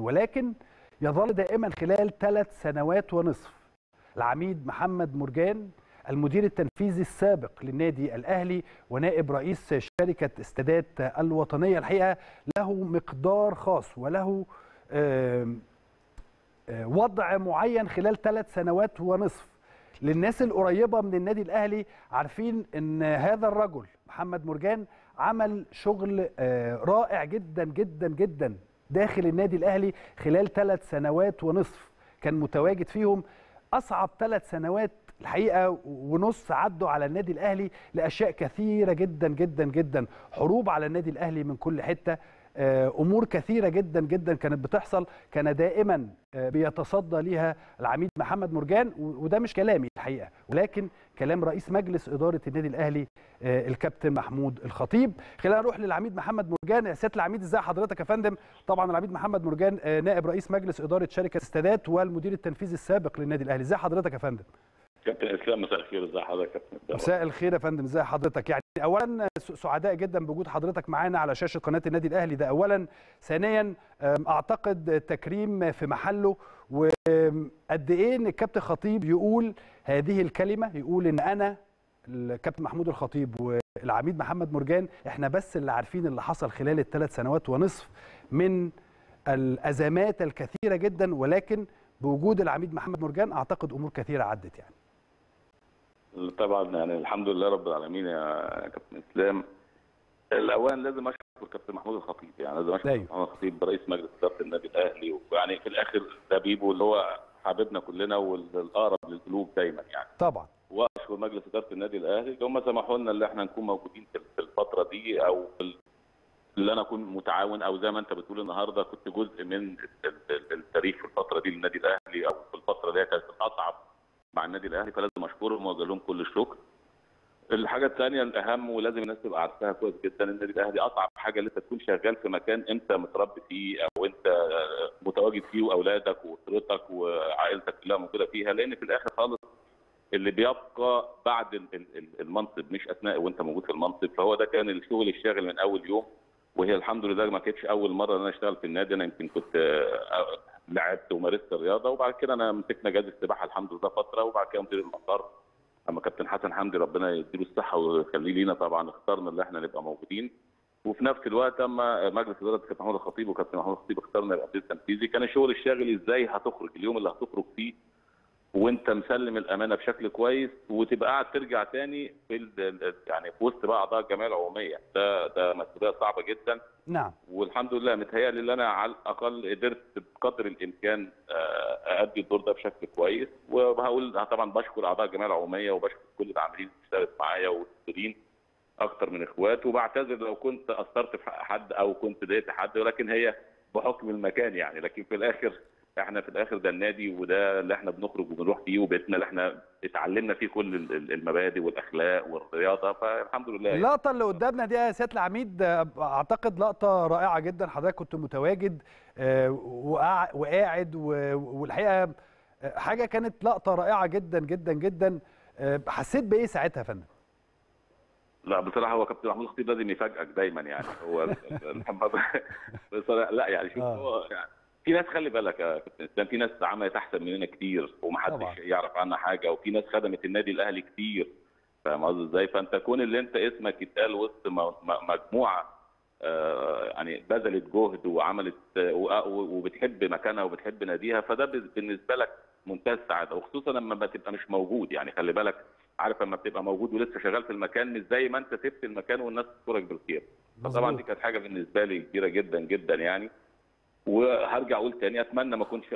ولكن يظل دائما خلال 3 سنوات ونصف العميد محمد مرجان المدير التنفيذي السابق للنادي الأهلي ونائب رئيس شركة استادات الوطنية، الحقيقة له مقدار خاص وله وضع معين خلال 3 سنوات ونصف. للناس القريبة من النادي الأهلي عارفين أن هذا الرجل محمد مرجان عمل شغل رائع جدا جدا جدا داخل النادي الأهلي خلال 3 سنوات ونصف، كان متواجد فيهم أصعب 3 سنوات الحقيقة ونص عدوا على النادي الأهلي لأشياء كثيرة جدا جدا جدا، حروب على النادي الأهلي من كل حتة، أمور كثيرة جدا جدا كانت بتحصل، كان دائما بيتصدى ليها العميد محمد مرجان. وده مش كلامي الحقيقة ولكن كلام رئيس مجلس إدارة النادي الأهلي الكابتن محمود الخطيب. خلينا نروح للعميد محمد مرجان. يا سيادة العميد ازاي حضرتك يا فندم؟ طبعا العميد محمد مرجان نائب رئيس مجلس إدارة شركة استادات والمدير التنفيذي السابق للنادي الأهلي، ازاي حضرتك يا فندم؟ كابتن اسلام مساء الخير، ازي حضرتك يا كابتن؟ مساء الخير يا فندم، ازي حضرتك؟ يعني اولا سعداء جدا بوجود حضرتك معانا على شاشه قناه النادي الاهلي، ده اولا. ثانيا اعتقد تكريم في محله، وقد ايه ان الكابتن خطيب يقول هذه الكلمه، يقول ان انا الكابتن محمود الخطيب والعميد محمد مرجان احنا بس اللي عارفين اللي حصل خلال ال3 سنوات ونصف من الازمات الكثيره جدا، ولكن بوجود العميد محمد مرجان اعتقد امور كثيره عدت يعني. طبعا يعني الحمد لله رب العالمين يا كابتن اسلام. الاولا لازم اشكر كابتن محمود الخطيب، يعني لازم اشكر كابتن محمود الخطيب رئيس مجلس اداره النادي الاهلي، ويعني في الاخر ده بيبو اللي هو حبيبنا كلنا والاقرب للقلوب دايما يعني. طبعا. واشكر مجلس اداره النادي الاهلي اللي هم سمحوا لنا ان احنا نكون موجودين في الفتره دي، او اللي انا اكون متعاون، او زي ما انت بتقول النهارده كنت جزء من التاريخ في الفتره دي للنادي الاهلي، او في الفتره اللي هي كانت الاصعب مع النادي الاهلي، فلازم اشكرهم واوجه لهم كل الشكر. الحاجه الثانيه الاهم ولازم الناس تبقى عارفاها كويس جدا، النادي الاهلي اصعب حاجه ان انت تكون شغال في مكان انت متربي فيه او انت متواجد فيه، واولادك واسرتك وعائلتك كلها موجوده فيها، لان في الاخر خالص اللي بيبقى بعد المنصب مش اثناء وانت موجود في المنصب، فهو ده كان الشغل الشاغل من اول يوم. وهي الحمد لله ما كانتش اول مره ان انا اشتغل في النادي، انا يمكن كنت لعبت ومارست الرياضه، وبعد كده انا مسكنا جهاز السباحه الحمد لله فتره، وبعد كده مدير المطار اما كابتن حسن حمدي ربنا يديله الصحه ويخليه لينا، طبعا اخترنا ان احنا نبقى موجودين. وفي نفس الوقت اما مجلس اداره كابتن محمود الخطيب وكابتن محمود الخطيب اختارنا نبقى مدير تنفيذي، كان الشغل الشاغل ازاي هتخرج اليوم اللي هتخرج فيه وانت مسلم الامانه بشكل كويس، وتبقى قاعد ترجع تاني في يعني في وسط بقى اعضاء الجمعيه العموميه، ده مسؤوليه صعبه جدا. نعم. والحمد لله متهيألي ان انا على الاقل قدرت بقدر الامكان اادي الدور ده بشكل كويس. وهقول طبعا بشكر اعضاء الجمعيه العموميه وبشكر كل العاملين اللي اشتغلت معايا والمسؤولين اكتر من اخوات، وبعتذر لو كنت قصرت في حد او كنت ضايقت حد، ولكن هي بحكم المكان يعني. لكن في الاخر احنا في الاخر ده النادي، وده اللي احنا بنخرج وبنروح فيه، وبيتنا اللي احنا اتعلمنا فيه كل المبادئ والاخلاق والرياضه، فالحمد لله. اللقطه اللي قدامنا دي يا سياده العميد اعتقد لقطه رائعه جدا، حضرتك كنت متواجد وقاعد، والحقيقه حاجه كانت لقطه رائعه جدا جدا جدا. حسيت بايه ساعتها يا فندم؟ لا بصراحه هو كابتن محمود الخطيب لازم يفاجئك دايما يعني. هو بصراحه لا يعني شوف هو يعني في ناس، خلي بالك يا كابتن اسلام، في ناس عملت احسن مننا كتير ومحدش يعرف عنها حاجه، وفي ناس خدمت النادي الاهلي كتير، فاهم قصدي ازاي؟ فانت كون اللي انت اسمك يتقال وسط مجموعه يعني بذلت جهد وعملت وبتحب مكانها وبتحب ناديها، فده بالنسبه لك منتهى السعاده، وخصوصا لما بتبقى مش موجود. يعني خلي بالك، عارف لما بتبقى موجود ولسه شغال في المكان مش زي ما انت سبت المكان والناس تذكرك بالخير. فطبعا دي كانت حاجه بالنسبه لي كبيره جدا جدا يعني. وهرجع اقول تاني، اتمنى ما كنتش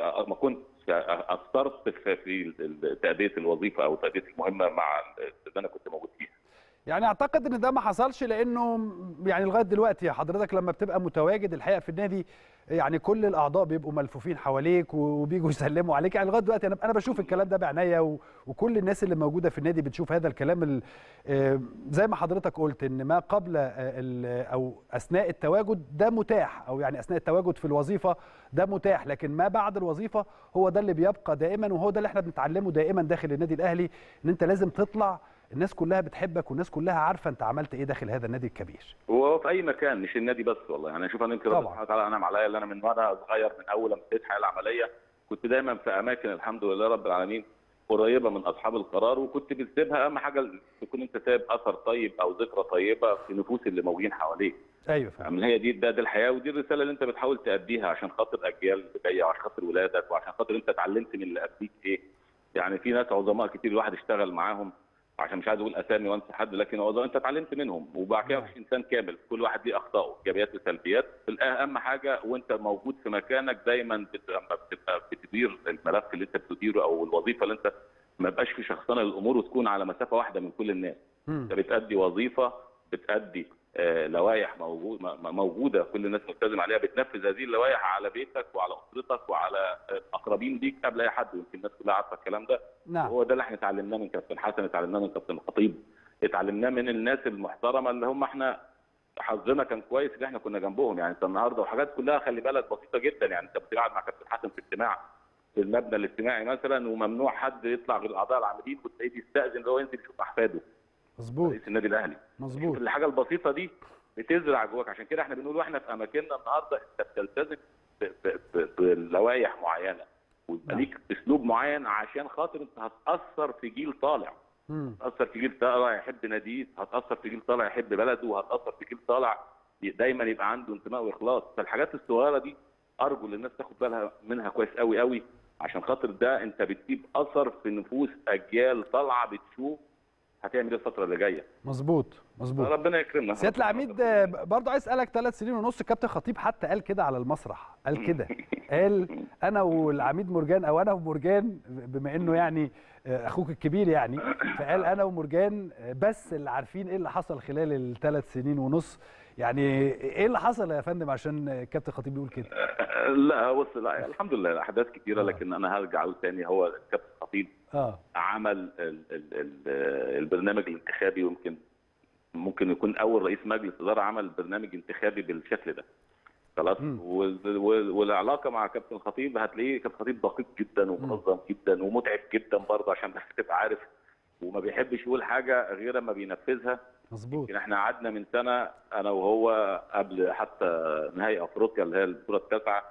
قصرت في تأدية الوظيفه او تأدية المهمه مع اللي انا كنت موجود فيها. يعني اعتقد ان ده ما حصلش، لانه يعني لغايه دلوقتي حضرتك لما بتبقى متواجد الحقيقه في النادي يعني كل الاعضاء بيبقوا ملفوفين حواليك وبيجوا يسلموا عليك، يعني لغايه دلوقتي انا بشوف الكلام ده بعناية، وكل الناس اللي موجوده في النادي بتشوف هذا الكلام. زي ما حضرتك قلت ان ما قبل او اثناء التواجد ده متاح، او يعني اثناء التواجد في الوظيفه ده متاح، لكن ما بعد الوظيفه هو ده اللي بيبقى دائما، وهو ده اللي احنا بنتعلمه دائما داخل النادي الاهلي، ان انت لازم تطلع الناس كلها بتحبك والناس كلها عارفه انت عملت ايه داخل هذا النادي الكبير. وهو في اي مكان مش النادي بس والله، يعني اشوف انا يمكن ربنا سبحانه وتعالى انعم عليا، اللي انا من وانا صغير من اول لما ابتديت حياه العمليه كنت دايما في اماكن الحمد لله رب العالمين قريبه من اصحاب القرار، وكنت بتسيبها اهم حاجه تكون انت سايب اثر طيب او ذكرى طيبه في نفوس اللي موجودين حواليك. ايوه فعلا. يعني هي دي الحياه، ودي الرساله اللي انت بتحاول تاديها عشان خاطر اجيال اللي جايه وعشان خاطر ولادك وعشان خاطر انت اتعلمت من اللي قبليك ايه. يعني في ناس عظماء كتير الواحد اشتغل معاهم، عشان مش عايز اقول اسامي وانسى حد، لكن عظماء انت اتعلمت منهم، وبعد كده مفيش انسان كامل، كل واحد ليه اخطائه ايجابيات وسلبيات. اهم حاجه وانت موجود في مكانك دايما بتبقى بتدير الملف اللي انت بتديره او الوظيفه اللي انت، ما يبقاش في شخصنه للامور وتكون على مسافه واحده من كل الناس. انت بتأدي وظيفه، بتأدي لوائح موجوده كل الناس ملتزم عليها، بتنفذ هذه اللوائح على بيتك وعلى اسرتك وعلى اقربين ليك قبل اي حد، ويمكن الناس كلها عارفه الكلام ده. نعم. هو ده اللي احنا اتعلمناه من كابتن حسن، اتعلمناه من كابتن الخطيب، اتعلمناه من الناس المحترمه اللي هم احنا حظنا كان كويس ان احنا كنا جنبهم. يعني انت النهارده وحاجات كلها خلي بالك بسيطه جدا، يعني انت بتقعد مع كابتن حسن في اجتماع في المبنى الاجتماعي مثلا وممنوع حد يطلع غير الاعضاء العاملين، وتلاقيه يستاذن اللي هو ينزل يشوف احفاده. مظبوط. رئيس النادي الاهلي. مظبوط. الحاجه البسيطه دي بتزرع جواك، عشان كده احنا بنقول واحنا في اماكننا النهارده انت بتلتزم بلوائح معينه ويبقى ليك اسلوب معين عشان خاطر انت هتاثر في جيل طالع. هتاثر في جيل طالع يحب ناديه، هتاثر في جيل طالع يحب بلده، وهتاثر في جيل طالع دايما يبقى عنده انتماء واخلاص. فالحاجات الصغيره دي ارجو ان الناس تاخد بالها منها كويس قوي قوي، عشان خاطر ده انت بتسيب اثر في نفوس اجيال طالعه بتشوف هتعمل ايه الفتره اللي جايه. مظبوط. مظبوط. ربنا يكرمنا. سياده العميد برضه عايز اسالك 3 سنين ونص الكابتن خطيب حتى قال كده على المسرح، قال كده قال انا والعميد مرجان او انا ومرجان بما انه يعني اخوك الكبير يعني، فقال انا ومرجان بس اللي عارفين ايه اللي حصل خلال ال3 سنين ونص. يعني ايه اللي حصل يا فندم عشان الكابتن خطيب يقول كده؟ لا بص، لا الحمد لله احداث كتيره، لكن انا هرجع اقول تاني هو الكابتن خطيب عمل البرنامج الانتخابي، ويمكن ممكن يكون اول رئيس مجلس اداره عمل برنامج انتخابي بالشكل ده. خلاص. والعلاقه مع كابتن خطيب هتلاقيه كابتن خطيب دقيق جدا ومنظم جدا ومتعب جدا برضه، عشان بس تبقى عارف، وما بيحبش يقول حاجه غير اما بينفذها. مظبوط. احنا قعدنا من سنه انا وهو قبل حتى نهائي افريقيا اللي هي البطوله التاسعه،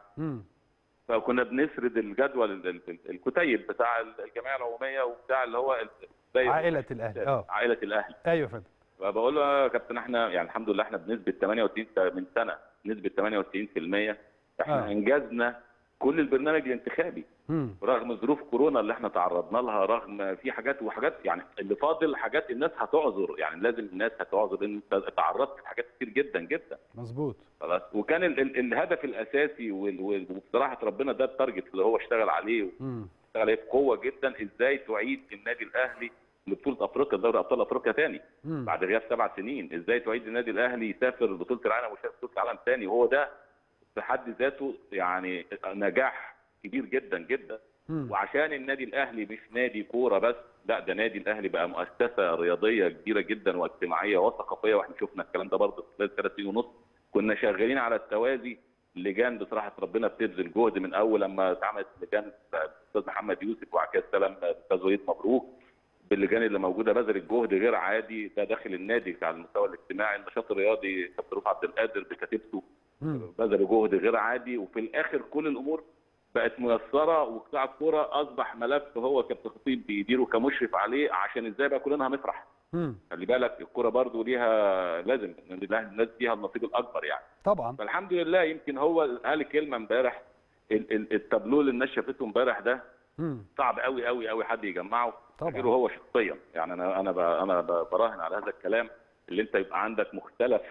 فكنا بنسرد الجدول الكتيب بتاع الجمعيه العموميه وبتاع اللي هو عائله الاهلي. عائله الاهلي. ايوه يا فندم. فبقول له يا كابتن احنا يعني الحمد لله احنا بنسبه 98 من سنه نسبه 98% احنا انجزنا كل البرنامج الانتخابي رغم ظروف كورونا اللي احنا تعرضنا لها، رغم في حاجات وحاجات يعني اللي فاضل حاجات الناس هتعذر، يعني لازم الناس هتعذر ان انت تعرضت لحاجات كتير جدا جدا. مظبوط. خلاص. وكان الهدف الاساسي وبصراحه ربنا ده التارجت اللي هو اشتغل عليه اشتغل عليه بقوه جدا، ازاي تعيد النادي الاهلي لبطوله افريقيا دوري ابطال افريقيا ثاني بعد غياب 7 سنين، ازاي تعيد النادي الاهلي يسافر بطوله العالم ويشارك بطوله العالم ثاني، وهو ده في حد ذاته يعني نجاح كبير جدا جدا. وعشان النادي الاهلي مش نادي كوره بس، لا ده نادي الاهلي بقى مؤسسه رياضيه كبيره جدا واجتماعيه وثقافيه، واحنا شفنا الكلام ده برضه خلال 3 سنين ونص. كنا شغالين على التوازي، لجان بصراحه ربنا بتبذل جهد من اول لما اتعملت لجان الاستاذ محمد يوسف وبعد كده استلم الاستاذ وليد مبروك، باللجان اللي موجوده بذلت جهد غير عادي ده داخل النادي على المستوى الاجتماعي. النشاط الرياضي كابتن رفعت عبد القادر بكتيبته بذلوا جهد غير عادي، وفي الاخر كل الامور بقت ميسره، وقطاع الكوره اصبح ملف هو كابتن خطيب بيديره كمشرف عليه، عشان ازاي بقى كلنا هنفرح. خلي بالك الكوره برضو ليها لازم الناس فيها النصيب الاكبر يعني. طبعا. فالحمد لله يمكن هو قال كلمه امبارح، التابلو اللي الناس شافته امبارح ده صعب قوي قوي قوي حد يجمعه غيره هو شخصيا. يعني انا براهن على هذا الكلام، اللي انت يبقى عندك مختلف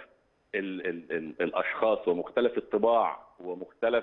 الاشخاص ومختلف الطباع ومختلف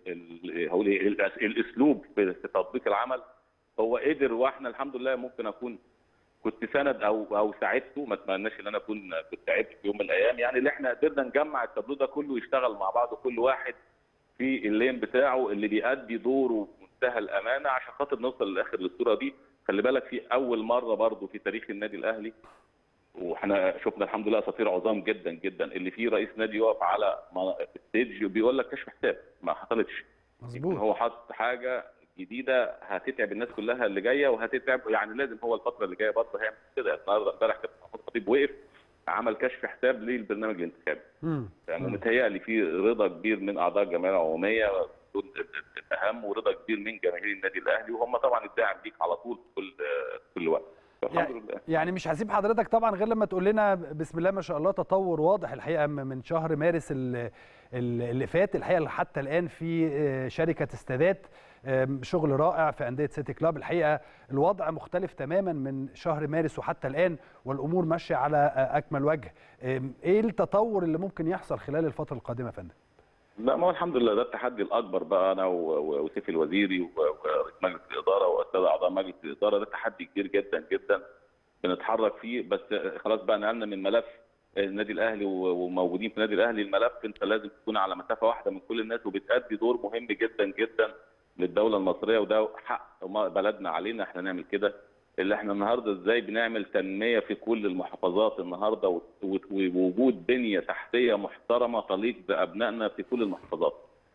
الاسلوب في تطبيق العمل. هو قدر، واحنا الحمد لله ممكن كنت سند او ساعدته، ما اتمناش ان انا كنت تعبت في يوم من الايام، يعني اللي احنا قدرنا نجمع التابلو ده كله يشتغل مع بعض، كل واحد في اللين بتاعه اللي بيأدي دوره بمنتهى الامانه عشان خاطر نوصل للاخر للصوره دي. خلي بالك في اول مره برضه في تاريخ النادي الاهلي، واحنا شفنا الحمد لله اساطير عظام جدا جدا، اللي فيه رئيس نادي يقف على ستيج بيقول لك كشف حساب، ما حصلتش. مظبوط. هو حط حاجه جديده هتتعب الناس كلها اللي جايه، وهتتعب يعني لازم هو الفتره اللي جايه برضه هيعمل كده. النهارده امبارح كابتن محمود الخطيب وقف عمل كشف حساب للبرنامج الانتخابي. يعني متهيألي في رضا كبير من اعضاء الجمعيه العموميه دول الاهم، ورضا كبير من جماهير النادي الاهلي، وهم طبعا الداعم ليك على طول في كل وقت. الحمد لله. يعني مش هسيب حضرتك طبعا غير لما تقول لنا بسم الله ما شاء الله تطور واضح الحقيقه من شهر مارس اللي فات الحقيقه حتى الان في شركه استادات، شغل رائع في انديه سيتي كلاب. الحقيقه الوضع مختلف تماما من شهر مارس وحتى الان، والامور ماشيه على اكمل وجه. ايه التطور اللي ممكن يحصل خلال الفتره القادمه يا فندم؟ لا، ما هو الحمد لله ده التحدي الاكبر بقى، انا وسيف الوزيري ورئيس مجلس الاداره والساده اعضاء مجلس الاداره، ده تحدي كبير جدا جدا بنتحرك فيه. بس خلاص بقى نقلنا من ملف النادي الاهلي وموجودين في النادي الاهلي، الملف انت لازم تكون على مسافه واحده من كل الناس، وبتأدي دور مهم جدا جدا للدوله المصريه، وده حق بلدنا علينا احنا نعمل كده. اللي احنا النهارده ازاي بنعمل تنميه في كل المحافظات النهارده، ووجود بنيه تحتيه محترمه تليق بابنائنا في كل المحافظات.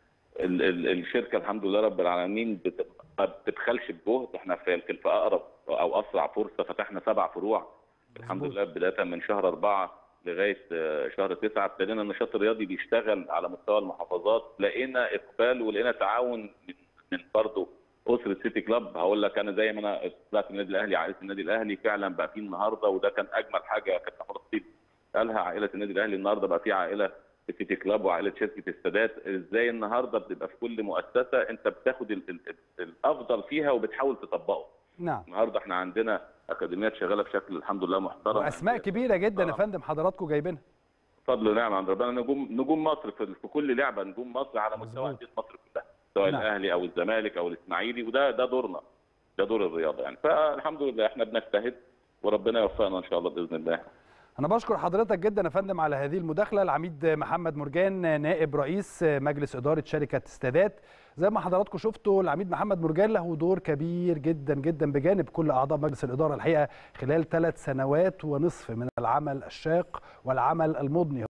الشركه الحمد لله رب العالمين ما بتبخلش بجهد. احنا يمكن في اقرب او اسرع فرصه فتحنا 7 فروع الحمد لله، بدايه من شهر 4 لغايه شهر 9 ابتدينا النشاط الرياضي بيشتغل على مستوى المحافظات. لقينا اقبال ولقينا تعاون من برضه اسره سيتي كلاب. هقول لك انا زي ما انا طلعت النادي الاهلي عائله النادي الاهلي فعلا بقى في النهارده، وده كان اجمل حاجه كابتن محمود الخطيب قالها، عائله النادي الاهلي النهارده بقى في عائله سيتي كلاب وعائله شركه السادات. ازاي النهارده بتبقى في كل مؤسسه انت بتاخد الافضل فيها وبتحاول تطبقه. نعم. النهارده احنا عندنا اكاديميات شغاله بشكل الحمد لله محترم، واسماء كبيره جدا يا فندم حضراتكم جايبينها. فضل ونعم عند ربنا. نجوم مصر في كل لعبه، نجوم مصر على مستوى انديه مصر كلها، سواء الاهلي او الزمالك او الاسماعيلي، وده دورنا، ده دور الرياضه يعني. فالحمد لله احنا بنجتهد وربنا يوفقنا ان شاء الله باذن الله. أنا بشكر حضرتك جدا يا فندم على هذه المداخلة. العميد محمد مرجان نائب رئيس مجلس إدارة شركة استادات. زي ما حضراتكم شفتوا العميد محمد مرجان له دور كبير جدا جدا بجانب كل أعضاء مجلس الإدارة الحقيقة خلال 3 سنوات ونصف من العمل الشاق والعمل المضني.